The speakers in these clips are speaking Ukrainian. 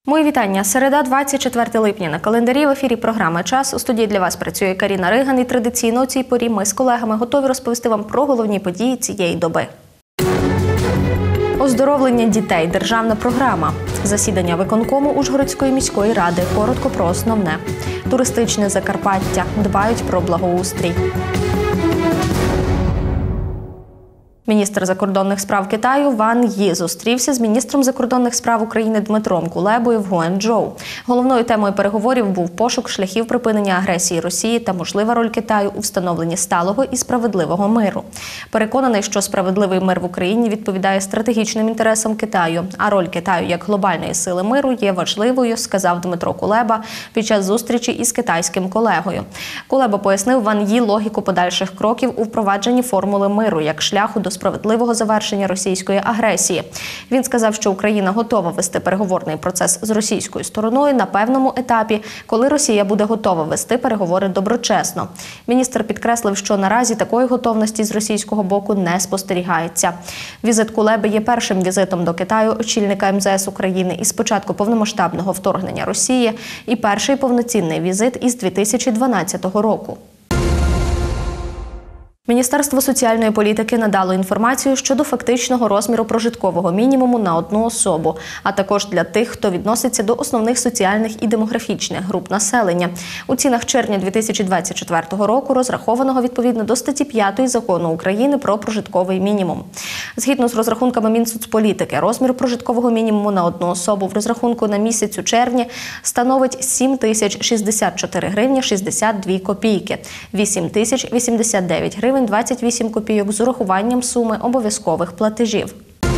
Мої вітання. Середа, 24 липня. На календарі в ефірі програми «Час». У студії для вас працює Каріна Риган. І традиційно у цій порі ми з колегами готові розповісти вам про головні події цієї доби. Оздоровлення дітей. Державна програма. Засідання виконкому Ужгородської міської ради. Коротко про основне. Туристичне Закарпаття. Дбають про благоустрій. Міністр закордонних справ Китаю Ван Ї зустрівся з міністром закордонних справ України Дмитром Кулебою в Гуанчжоу. Головною темою переговорів був пошук шляхів припинення агресії Росії та можлива роль Китаю у встановленні сталого і справедливого миру. Переконаний, що справедливий мир в Україні відповідає стратегічним інтересам Китаю, а роль Китаю як глобальної сили миру є важливою, сказав Дмитро Кулеба під час зустрічі із китайським колегою. Кулеба пояснив Ван Ї логіку подальших кроків у впровадженні формули миру як шляху до справедливого завершення російської агресії. Він сказав, що Україна готова вести переговорний процес з російською стороною на певному етапі, коли Росія буде готова вести переговори доброчесно. Міністр підкреслив, що наразі такої готовності з російського боку не спостерігається. Візит Кулеби є першим візитом до Китаю очільника МЗС України із початку повномасштабного вторгнення Росії і перший повноцінний візит із 2012 року. Міністерство соціальної політики надало інформацію щодо фактичного розміру прожиткового мінімуму на одну особу, а також для тих, хто відноситься до основних соціальних і демографічних груп населення. У цінах червня 2024 року розрахованого відповідно до статті 5 Закону України про прожитковий мінімум. Згідно з розрахунками Мінсоцполітики, розмір прожиткового мінімуму на одну особу в розрахунку на місяць у червні становить 7064 гривні 62 копійки, 8089 гривень 28 копійок з урахуванням суми обов'язкових платежів.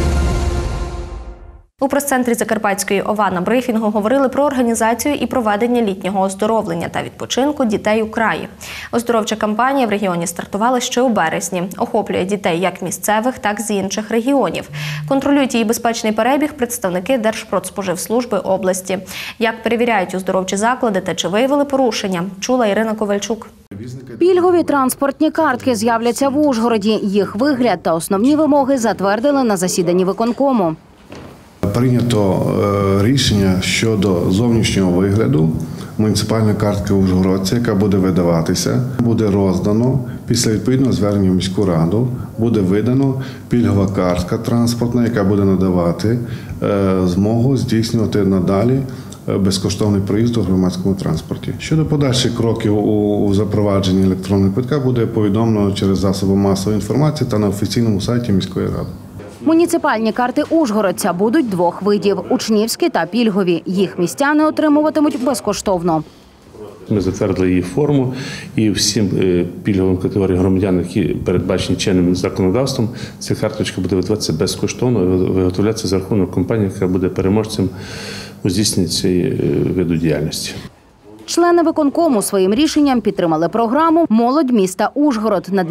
У прес-центрі Закарпатської ОВА на брифінгу говорили про організацію і проведення літнього оздоровлення та відпочинку дітей у краї. Оздоровча кампанія в регіоні стартувала ще у березні. Охоплює дітей як місцевих, так і з інших регіонів. Контролюють її безпечний перебіг представники Держпродспоживслужби області. Як перевіряють оздоровчі заклади та чи виявили порушення, чула Ірина Ковальчук. Пільгові транспортні картки з'являться в Ужгороді. Їх вигляд та основні вимоги затвердили на засіданні виконкому. Прийнято рішення щодо зовнішнього вигляду муніципальної картки ужгородця, яка буде видаватися, буде роздано після відповідного звернення в міську раду, буде видано пільгова картка транспортна, яка буде надавати змогу здійснювати надалі безкоштовний проїзд у громадському транспорті. Щодо подальших кроків у запровадженні електронного квитка буде повідомлено через засоби масової інформації та на офіційному сайті міської ради. Муніципальні карти ужгородця будуть двох видів – учнівські та пільгові. Їх містяни отримуватимуть безкоштовно. Ми затвердили її форму і всім пільговим категоріям громадян, які передбачені чинним законодавством, ця карточка буде видаватися безкоштовно і виготовлятися за рахунок компанії, яка буде переможцем у здійсненні цієї виду діяльності. Члени виконкому своїм рішенням підтримали програму «Молодь міста Ужгород» на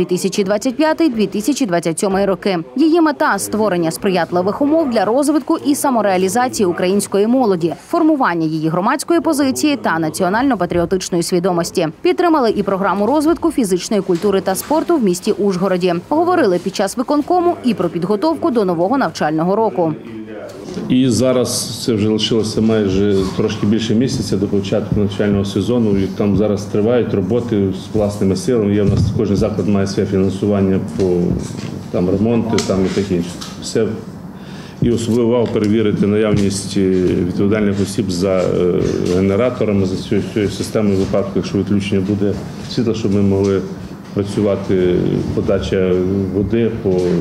2025-2027 роки. Її мета – створення сприятливих умов для розвитку і самореалізації української молоді, формування її громадської позиції та національно-патріотичної свідомості. Підтримали і програму розвитку фізичної культури та спорту в місті Ужгороді. Говорили під час виконкому і про підготовку до нового навчального року. І зараз це вже лишилося майже трошки більше місяця до початку навчального сезону. І там зараз тривають роботи з власними силами. Є в нас кожен заклад має своє фінансування по ремонти і таке інше. Все. І особливо увагу перевірити наявність відповідальних осіб за генераторами, за цією системою в випадку, якщо відключення буде світла, щоб ми могли працювати подача води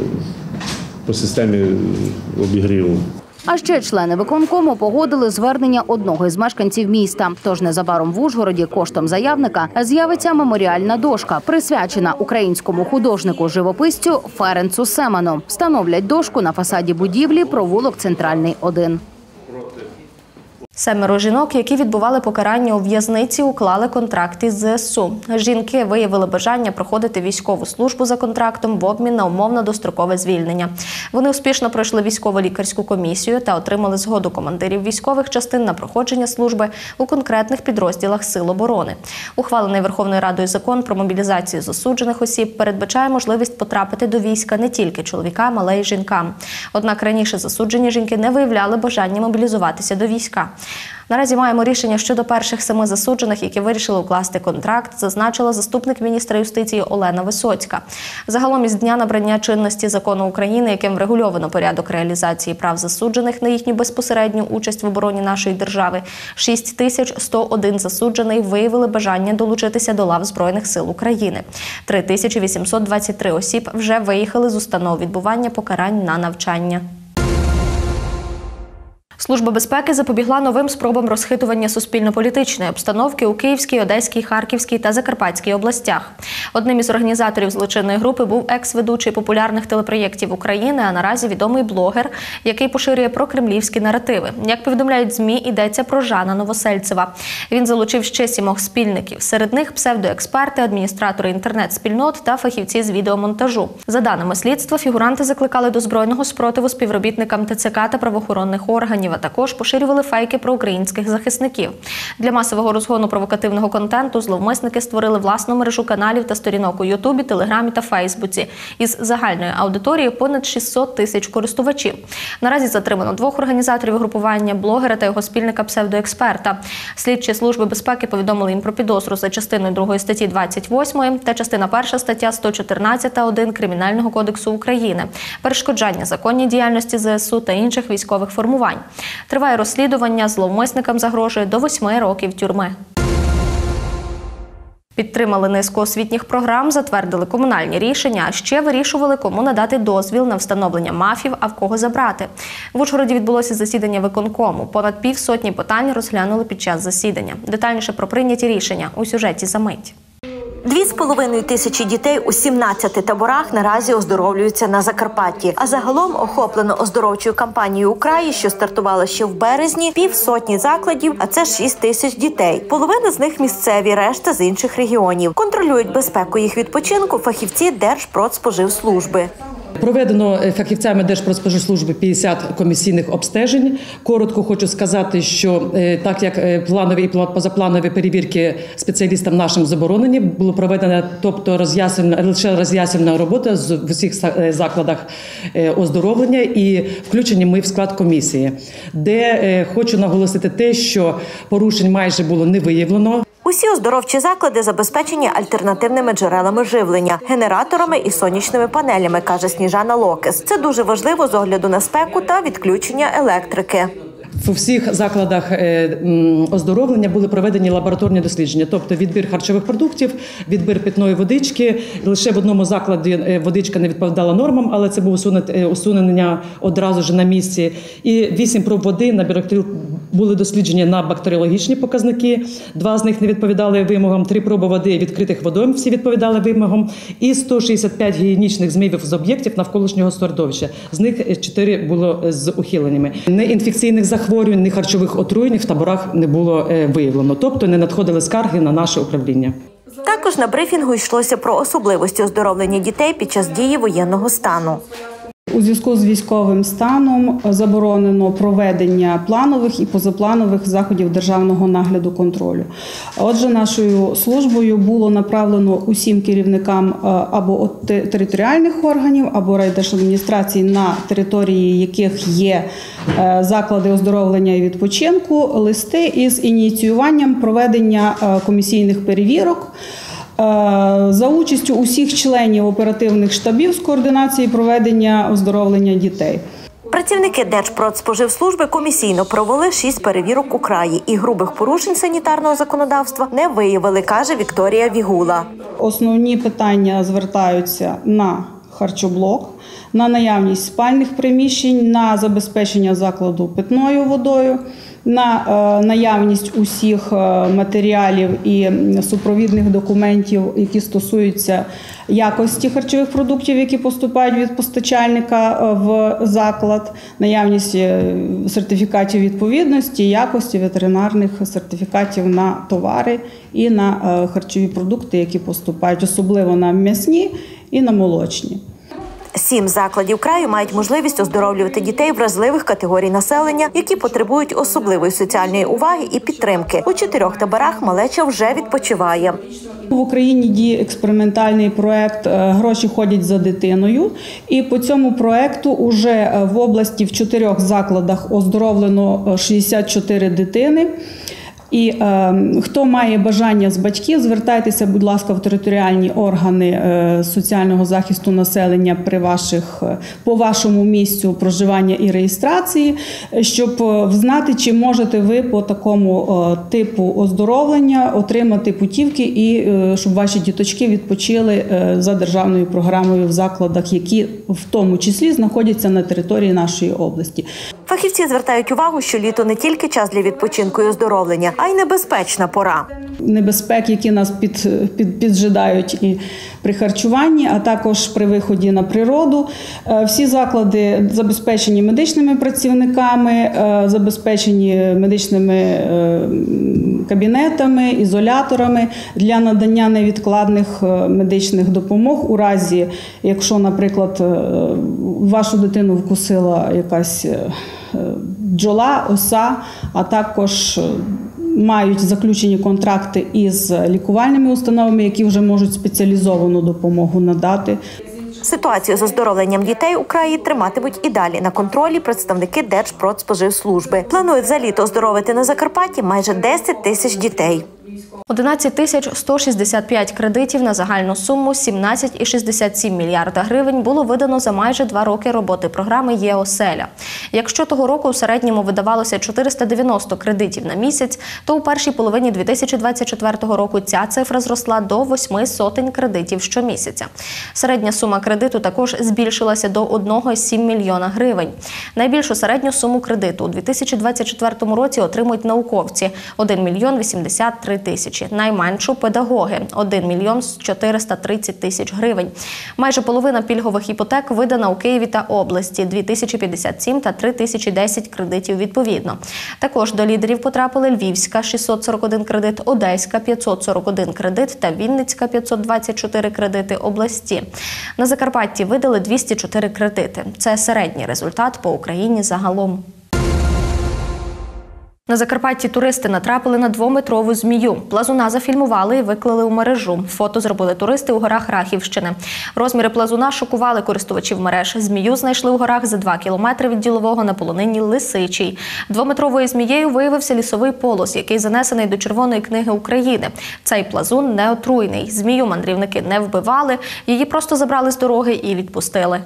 по системі обігріву. А ще члени виконкому погодили звернення одного із мешканців міста. Тож незабаром в Ужгороді коштом заявника з'явиться меморіальна дошка, присвячена українському художнику-живописцю Ференцу Семану. Встановлять дошку на фасаді будівлі провулок Центральний, 1. 7 жінок, які відбували покарання у в'язниці, уклали контракт із ЗСУ. Жінки виявили бажання проходити військову службу за контрактом в обмін на умовно дострокове звільнення. Вони успішно пройшли військово-лікарську комісію та отримали згоду командирів військових частин на проходження служби у конкретних підрозділах Сил оборони. Ухвалений Верховною Радою закон про мобілізацію засуджених осіб передбачає можливість потрапити до війська не тільки чоловікам, але й жінкам. Однак раніше засуджені жінки не виявляли бажання мобілізуватися до війська. Наразі маємо рішення щодо перших 7 засуджених, які вирішили укласти контракт, зазначила заступник міністра юстиції Олена Висоцька. Загалом із дня набрання чинності закону України, яким врегульовано порядок реалізації прав засуджених на їхню безпосередню участь в обороні нашої держави, 6101 засуджений виявили бажання долучитися до лав Збройних сил України. 3823 осіб вже виїхали з установ відбування покарань на навчання. Служба безпеки запобігла новим спробам розхитування суспільно-політичної обстановки у Київській, Одеській, Харківській та Закарпатській областях. Одним із організаторів злочинної групи був екс-ведучий популярних телепроєктів України, а наразі відомий блогер, який поширює прокремлівські наративи. Як повідомляють ЗМІ, йдеться про Жана Новосельцева. Він залучив ще 7 спільників. Серед них псевдоексперти, адміністратори інтернет-спільнот та фахівці з відеомонтажу. За даними слідства, фігуранти закликали до збройного спротиву співробітникам ТЦК та правоохоронних органів, а також поширювали фейки про українських захисників. Для масового розгону провокативного контенту зловмисники створили власну мережу каналів та сторінок у Ютубі, Телеграмі та Фейсбуці із загальною аудиторією понад 600 тисяч користувачів. Наразі затримано 2 організаторів групування, блогера та його спільника псевдоексперта. Слідчі служби безпеки повідомили їм про підозру за частиною 2 статті 28 та частина 1 стаття 114.1 Кримінального кодексу України – перешкоджання законній діяльності ЗСУ та інших військових формувань. Триває розслідування, зловмисникам загрожує до 8 років тюрми. Підтримали низку освітніх програм, затвердили комунальні рішення, а ще вирішували, кому надати дозвіл на встановлення МАФів, а в кого забрати. В Ужгороді відбулося засідання виконкому. Понад півсотні питань розглянули під час засідання. Детальніше про прийняті рішення у сюжеті за мить. 2,5 тисячі дітей у 17 таборах наразі оздоровлюються на Закарпатті. А загалом охоплено оздоровчою кампанією у краї, що стартувала ще в березні, 500 закладів, а це 6 тисяч дітей. Половина з них місцеві, решта з інших регіонів. Контролюють безпеку їх відпочинку фахівці Держпродспоживслужби. Проведено фахівцями Держпродспоживслужби 50 комісійних обстежень. Коротко хочу сказати, що так як планові і позапланові перевірки спеціалістам нашим заборонені, було проведено лише роз'яснювальна робота в усіх закладах оздоровлення і включені ми в склад комісії, де хочу наголосити те, що порушень майже було не виявлено. Усі оздоровчі заклади забезпечені альтернативними джерелами живлення, генераторами і сонячними панелями, каже Сніжана Локес. Це дуже важливо з огляду на спеку та відключення електрики. У всіх закладах оздоровлення були проведені лабораторні дослідження, тобто відбір харчових продуктів, відбір питної водички. Лише в одному закладі водичка не відповідала нормам, але це було усунення одразу ж на місці. І 8 проб води були досліджені на бактеріологічні показники, 2 з них не відповідали вимогам, 3 проби води відкритих водойм, всі відповідали вимогам, і 165 гігієнічних змивів з об'єктів навколишнього середовища. З них 4 було з ухиленнями. Неінфекційних захворювань, ні харчових отруєнь в таборах не було виявлено, тобто не надходили скарги на наше управління. Також на брифінгу йшлося про особливості оздоровлення дітей під час дії воєнного стану. У зв'язку з військовим станом заборонено проведення планових і позапланових заходів державного нагляду контролю. Отже, нашою службою було направлено усім керівникам або територіальних органів, або райдержадміністрацій, на території яких є заклади оздоровлення і відпочинку, листи із ініціюванням проведення комісійних перевірок за участю усіх членів оперативних штабів з координації проведення оздоровлення дітей. Працівники Держпродспоживслужби комісійно провели 6 перевірок у краї і грубих порушень санітарного законодавства не виявили, каже Вікторія Вігула. Основні питання звертаються на харчоблок, на наявність спальних приміщень, на забезпечення закладу питною водою, на наявність усіх матеріалів і супровідних документів, які стосуються якості харчових продуктів, які поступають від постачальника в заклад, наявність сертифікатів відповідності, якості, ветеринарних сертифікатів на товари і на харчові продукти, які поступають, особливо на м'ясні і на молочні. 7 закладів краю мають можливість оздоровлювати дітей вразливих категорій населення, які потребують особливої соціальної уваги і підтримки. У 4 таборах малеча вже відпочиває. В Україні діє експериментальний проект «Гроші ходять за дитиною». І по цьому проекту уже в області в 4 закладах оздоровлено 64 дитини. І хто має бажання з батьків, звертайтеся, будь ласка, в територіальні органи соціального захисту населення по вашому місцю проживання і реєстрації, щоб знати, чи можете ви по такому типу оздоровлення отримати путівки і щоб ваші діточки відпочили за державною програмою в закладах, які в тому числі знаходяться на території нашої області. Фахівці звертають увагу, що літо не тільки час для відпочинку і оздоровлення, а й небезпечна пора. Небезпек, які нас піджидають і при харчуванні, а також при виході на природу. Всі заклади забезпечені медичними працівниками, забезпечені медичними кабінетами, ізоляторами для надання невідкладних медичних допомог у разі, якщо, наприклад, вашу дитину вкусила якась бджола, оса, а також мають заключені контракти із лікувальними установами, які вже можуть спеціалізовану допомогу надати. Ситуацію з оздоровленням дітей у краї триматимуть і далі на контролі представники Держпродспоживслужби. Планують за літо оздоровити на Закарпатті майже 10 тисяч дітей. 11 тисяч 165 кредитів на загальну суму 17,67 мільярда гривень було видано за майже 2 роки роботи програми «Є-оселя». Якщо того року у середньому видавалося 490 кредитів на місяць, то у першій половині 2024 року ця цифра зросла до 800 кредитів щомісяця. Середня сума кредиту також збільшилася до 1,7 мільйона гривень. Найбільшу середню суму кредиту у 2024 році отримують науковці – 1 мільйон 83 тисячі. Найменшу – педагоги – 1 мільйон 430 тисяч гривень. Майже половина пільгових іпотек видана у Києві та області – 2057 та 3010 кредитів відповідно. Також до лідерів потрапили Львівська – 641 кредит, Одеська – 541 кредит та Вінницька – 524 кредити області. На Закарпатті видали 204 кредити. Це середній результат по Україні загалом. На Закарпатті туристи натрапили на 2-метрову змію. Плазуна зафільмували і виклали у мережу. Фото зробили туристи у горах Рахівщини. Розміри плазуна шокували користувачів мереж. Змію знайшли у горах за 2 кілометри від ділового на полонині Лисичій. 2-метровою змією виявився лісовий полос, який занесений до Червоної книги України. Цей плазун не отруйний. Змію мандрівники не вбивали, її просто забрали з дороги і відпустили.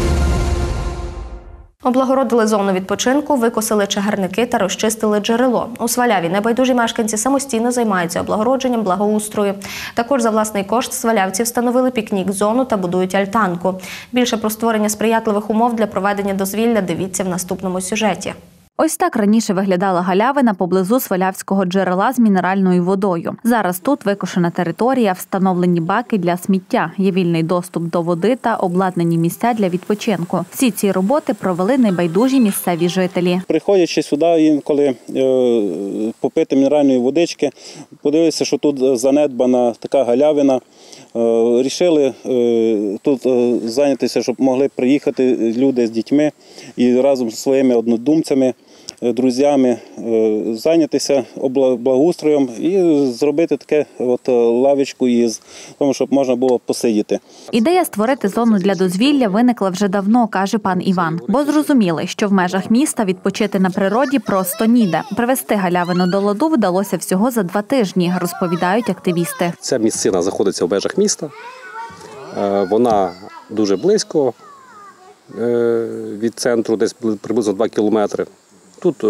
Облагородили зону відпочинку, викосили чагарники та розчистили джерело. У Сваляві небайдужі мешканці самостійно займаються облагородженням, благоустрою. Також за власний кошт свалявці встановили пікнік-зону та будують альтанку. Більше про створення сприятливих умов для проведення дозвілля дивіться в наступному сюжеті. Ось так раніше виглядала галявина поблизу Свалявського джерела з мінеральною водою. Зараз тут викошена територія, встановлені баки для сміття, є вільний доступ до води та обладнані місця для відпочинку. Всі ці роботи провели небайдужі місцеві жителі. Приходячи сюди інколи попити мінеральної водички, подивилися, що тут занедбана така галявина. Рішили тут зайнятися, щоб могли приїхати люди з дітьми і разом зі своїми однодумцями, друзями зайнятися благоустроєм і зробити таке лавочку, тому щоб можна було посидіти. Ідея створити зону для дозвілля виникла вже давно, каже пан Іван. Бо зрозуміли, що в межах міста відпочити на природі просто ніде. Привести галявину до ладу вдалося всього за 2 тижні, розповідають активісти. Ця місцина знаходиться в межах міста. Вона дуже близько від центру, десь приблизно 2 кілометри. Тут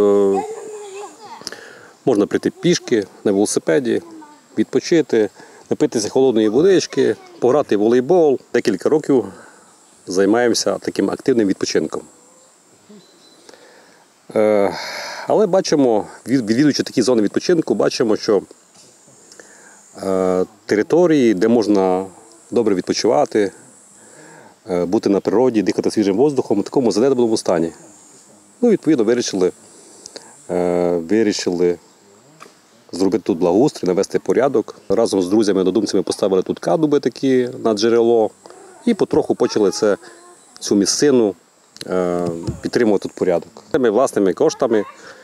можна прийти пішки, на велосипеді, відпочити, напитися холодної водички, пограти в волейбол. Декілька років займаємося таким активним відпочинком. Але бачимо, відвідуючи такі зони відпочинку, бачимо, що території, де можна добре відпочивати, бути на природі, дихати свіжим воздухом, в такому занедбаному стані. Відповідно, вирішили зробити тут благоустрій, навести порядок. Разом з друзями-однодумцями поставили тут кадуби такі на джерело і потроху почали це цю місцину, підтримувати тут порядок. Ми власними коштами,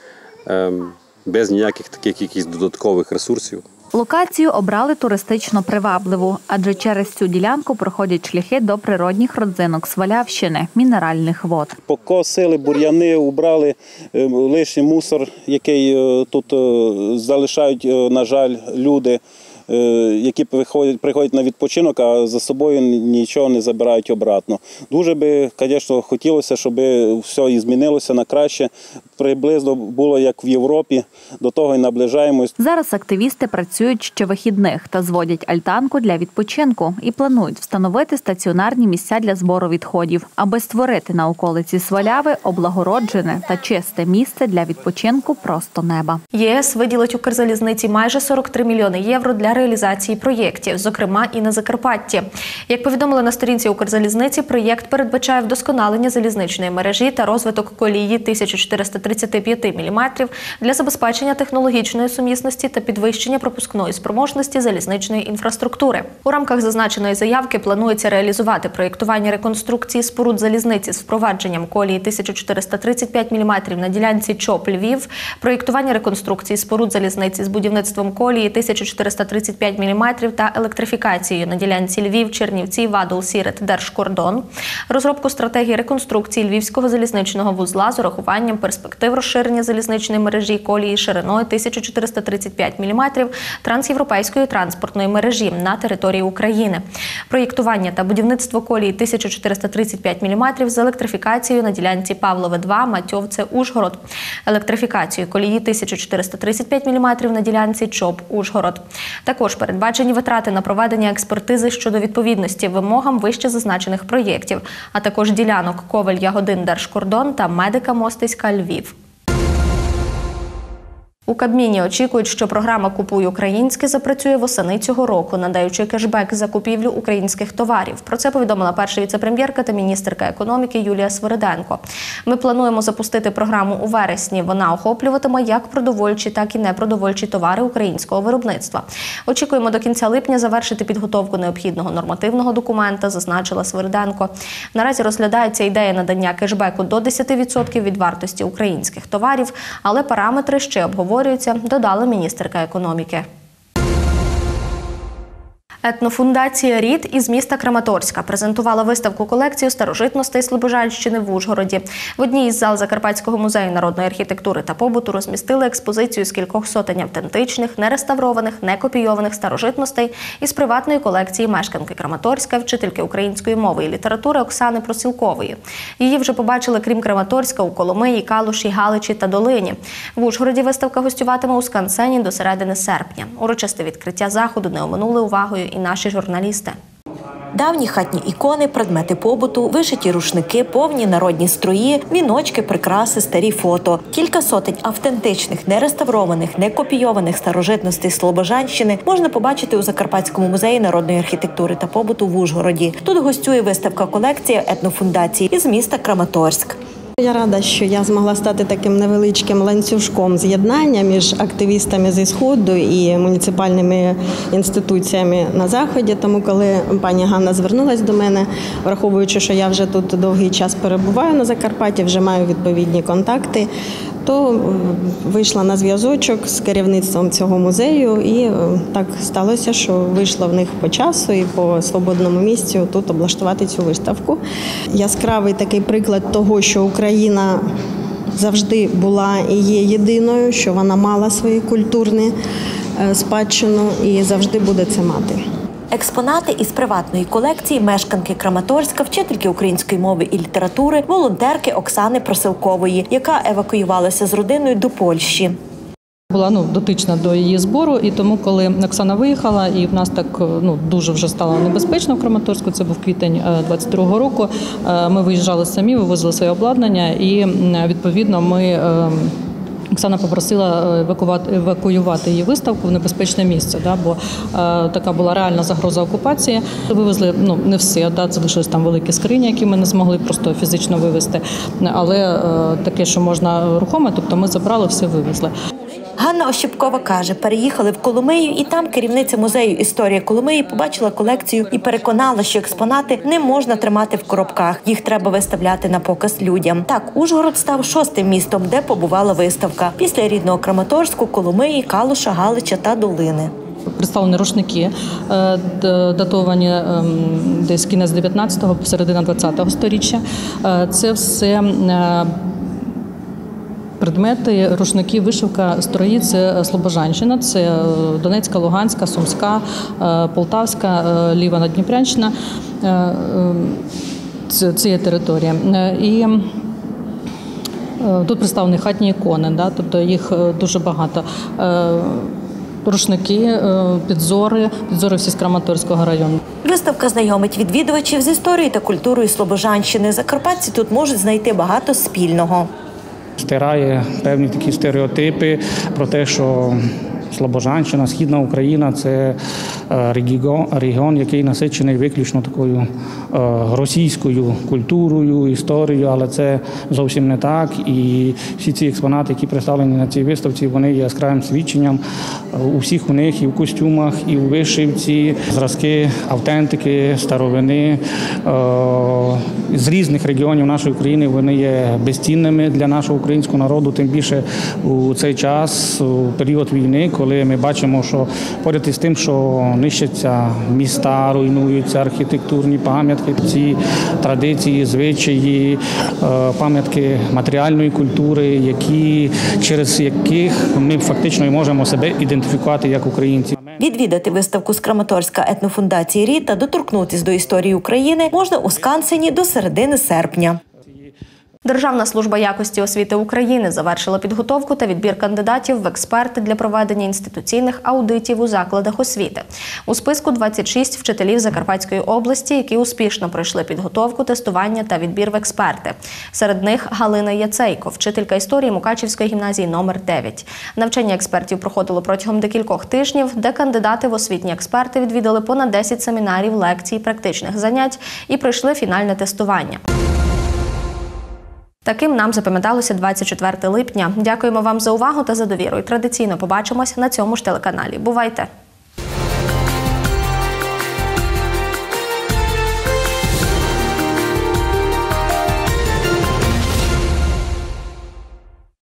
без ніяких таких якихось додаткових ресурсів. Локацію обрали туристично привабливу, адже через цю ділянку проходять шляхи до природних родзинок Свалявщини – мінеральних вод. Покосили бур'яни, убрали лишній мусор, який тут залишають, на жаль, люди, які приходять на відпочинок, а за собою нічого не забирають обратно. Дуже би, звісно, хотілося, щоб все і змінилося на краще. Приблизно було, як в Європі, до того і наближаємось. Зараз активісти працюють щовихідних та зводять альтанку для відпочинку і планують встановити стаціонарні місця для збору відходів, аби створити на околиці Сваляви облагороджене та чисте місце для відпочинку просто неба. ЄС виділить Укрзалізниці майже 43 мільйони євро для реалізації проєктів, зокрема і на Закарпатті. Як повідомили на сторінці Укрзалізниці, проєкт передбачає вдосконалення залізничної мережі та розвиток колії 1435 мм для забезпечення технологічної сумісності та підвищення пропускної спроможності залізничної інфраструктури. У рамках зазначеної заявки планується реалізувати проєктування реконструкції споруд залізниці з впровадженням колії 1435 мм на ділянці ЧОП-Львів, проєктування реконструкції споруд залізниці з будівництвом колії 1435 мм та електрифікацією на ділянці Львів-Чернівці, Вадол-Сірет, Держкордон, розробку стратегії реконструкції Львівського залізничного вузла з урахуванням перспектив розширення залізничної мережі колії шириною 1435 мм трансєвропейської транспортної мережі на території України, проєктування та будівництво колії 1435 мм з електрифікацією на ділянці Павлове-2, Матьовце-Ужгород, електрифікацію колії 1435 мм на ділянці ЧОП-Ужгород. Також передбачені витрати на проведення експертизи щодо відповідності вимогам вище зазначених проєктів, а також ділянок Ковель-Ягодин, Держкордон та Медика-Мостиська-Львів. У Кабміні очікують, що програма «Купуй українське» запрацює восени цього року, надаючи кешбек за купівлю українських товарів. Про це повідомила перша віце-прем'єрка та міністерка економіки Юлія Свириденко. Ми плануємо запустити програму у вересні. Вона охоплюватиме як продовольчі, так і непродовольчі товари українського виробництва. Очікуємо до кінця липня завершити підготовку необхідного нормативного документа, зазначила Свириденко. Наразі розглядається ідея надання кешбеку до 10% від вартості українських товарів, але параметри ще обговорюються, додала міністерка економіки. Етнофундація «Рід» із міста Краматорська презентувала виставку-колекцію старожитностей Слобожанщини в Ужгороді. В одній із зал Закарпатського музею народної архітектури та побуту розмістили експозицію з кількох сотень автентичних, нереставрованих, некопійованих старожитностей із приватної колекції мешканки Краматорська, вчительки української мови і літератури Оксани Просілкової. Її вже побачили, крім Краматорська, у Коломиї, Калуші, Галичі та Долині. В Ужгороді виставка гостюватиме у Скансені до середини серпня. Урочисте відкриття заходу не оминули увагою і наші журналісти. Давні хатні ікони, предмети побуту, вишиті рушники, повні народні строї, віночки, прикраси, старі фото. Кілька сотень автентичних, нереставрованих, некопійованих старожитностей Слобожанщини можна побачити у Закарпатському музеї народної архітектури та побуту в Ужгороді. Тут гостює виставка-колекція етнофундації із міста Краматорськ. Я рада, що я змогла стати таким невеличким ланцюжком з'єднання між активістами зі Сходу і муніципальними інституціями на Заході. Тому коли пані Ганна звернулась до мене, враховуючи, що я вже тут довгий час перебуваю на Закарпатті, вже маю відповідні контакти, то вийшла на зв'язочок з керівництвом цього музею, і так сталося, що вийшло в них по часу і по свободному місцю тут облаштувати цю виставку. Яскравий такий приклад того, що Україна завжди була і є єдиною, що вона мала свою культурну спадщину і завжди буде це мати. Експонати із приватної колекції мешканки Краматорська, вчительки української мови і літератури, волонтерки Оксани Просилкової, яка евакуювалася з родиною до Польщі. Була дотична до її збору, і тому, коли Оксана виїхала, і в нас так дуже вже стало небезпечно в Краматорську, це був квітень 22-го року, ми виїжджали самі, вивозили своє обладнання, і відповідно ми... Оксана попросила евакуювати її виставку в небезпечне місце, бо така була реальна загроза окупації. Вивезли не все, залишились там великі скрині, які ми не змогли просто фізично вивезти, але таке, що можна рухоме, тобто ми забрали, все вивезли. Ганна Ощепкова каже, переїхали в Коломию, і там керівниця музею «Історія Коломиї» побачила колекцію і переконала, що експонати не можна тримати в коробках. Їх треба виставляти на показ людям. Так, Ужгород став 6-тим містом, де побувала виставка. Після рідного Краматорську, Коломиї, Калуша, Галича та Долини. Представлені рушники, датовані десь кінець 19-го, середина 20-го сторіччя. Це все предмети, рушники, вишивка, строї – це Слобожанщина, це Донецька, Луганська, Сумська, Полтавська, Ліва Надніпрянщина. Це є територія. І тут представлені хатні ікони, тобто їх дуже багато. Рушники, підзори всі з Краматорського району. Виставка знайомить відвідувачів з історією та культурою Слобожанщини. Закарпатці тут можуть знайти багато спільного. Стирає певні такі стереотипи про те, що Слобожанщина, Східна Україна – це регіон, який насичений виключно такою російською культурою, історією, але це зовсім не так. І всі ці експонати, які представлені на цій виставці, вони є яскравим свідченням. У всіх у них і в костюмах, і у вишивці, зразки, автентики, старовини. З різних регіонів нашої країни вони є безцінними для нашого українського народу, тим більше у цей час, у період війни, коли ми бачимо, що поряд із тим, що нищаться міста, руйнуються архітектурні пам'ятки, ці традиції, звичаї, пам'ятки матеріальної культури, через яких ми фактично і можемо себе ідентифікувати як українці. Відвідати виставку з Краматорська етнофундації «Рід» та доторкнутися до історії України можна у Скансені до середини серпня. Державна служба якості освіти України завершила підготовку та відбір кандидатів в експерти для проведення інституційних аудитів у закладах освіти. У списку 26 вчителів Закарпатської області, які успішно пройшли підготовку, тестування та відбір в експерти. Серед них Галина Яцейко, вчителька історії Мукачівської гімназії номер 9. Навчання експертів проходило протягом декількох тижнів, де кандидати в освітні експерти відвідали понад 10 семінарів, лекцій, практичних занять і пройшли фінальне тестування. Таким нам запам'яталося 24 липня. Дякуємо вам за увагу та за довіру. І традиційно побачимось на цьому ж телеканалі. Бувайте!